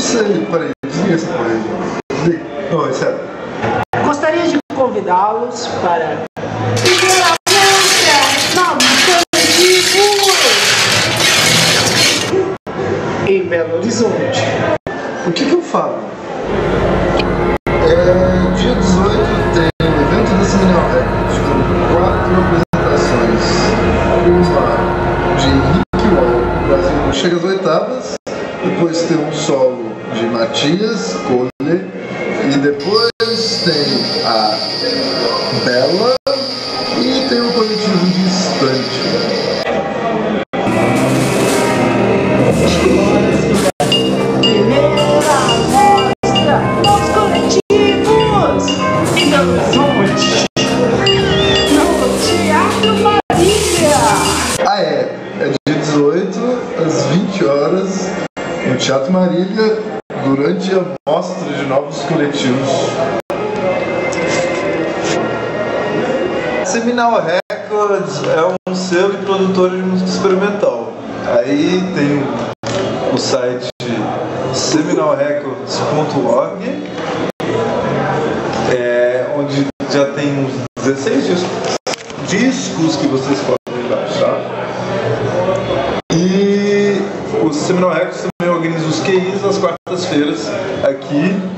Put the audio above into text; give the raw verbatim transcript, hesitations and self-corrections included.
sei, peraí, desliga essa porra aí. Desliga. Não, é sério. Gostaria de convidá-los para primeira música Novos Coletivos em Belo Horizonte. O que que eu falo? É, dia dezoito tem o evento da Seminal Records com quatro apresentações. Uma de Henrique Wall, Brasil chega às oitavas. Depois tem um solo de Matias Kohler. E depois tem a Bela e tem o coletivo Distante. Primeira mostra Novos Coletivos em Belo Horizonte, no Teatro Marília. Ah, é. É dia dezoito, às vinte horas, no Teatro Marília, durante a mostra de novos coletivos. Seminal Records é um selo de produtor de música experimental. Aí tem o site seminal records ponto org, é, onde já tem uns dezesseis discos, discos que vocês podem baixar. E o Seminal Records também organiza os Q Is às quartas-feiras aqui